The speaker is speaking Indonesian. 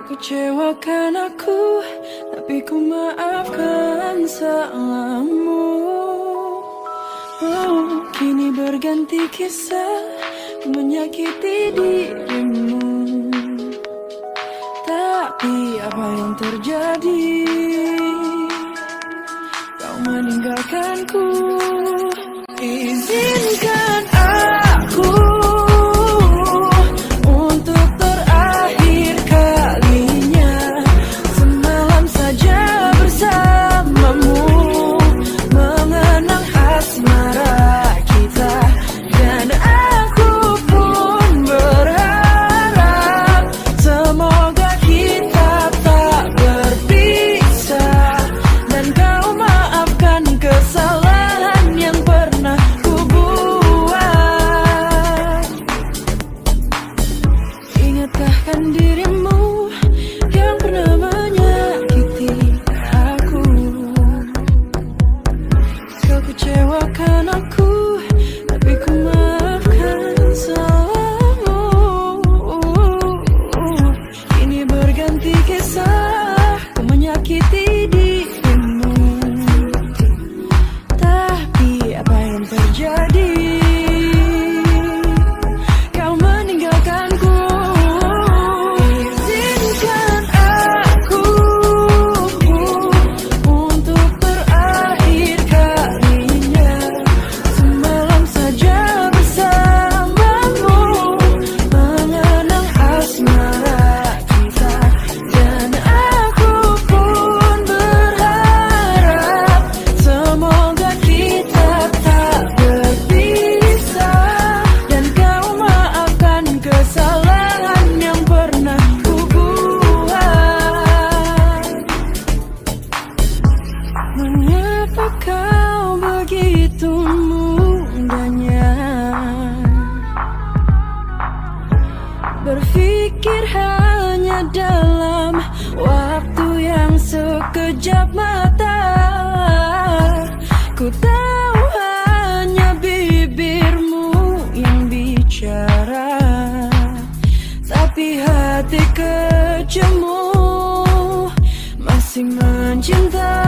Kecewakan aku, tapi ku maafkan salahmu. Kini berganti kisah, ku menyakiti dirimu. Tapi apa yang terjadi? Kau meninggalkanku. Izinkan aku untuk terakhir kalinya semalam saja bersamamu, mengenang asmara kita. Dan aku pun berharap semoga kita tak berpisah, dan kau maafkan kesalahan yang pernah ku buat. Ingatkah kan dirimu yang pernah menyakiti aku? Kau kecewakan aku, tapi ku maafkan salahmu. Kini berganti kisah, ku menyakiti dirimu. Tapi apa yang terjadi? Kau meninggalkanku. Izinkan aku untuk terakhir kalinya semalam saja bersamamu, mengenang asmara kita. Dan aku pun berharap semoga kita tak berpisah, dan kau maafkan kesalahan yang pernah ku buat. Mengapa kau begitu mudahnya berpikir hanya dalam waktu yang sekejap mata? Ku tahu hanya bibirmu yang bicara, tapi hati kecemu masih mencintai.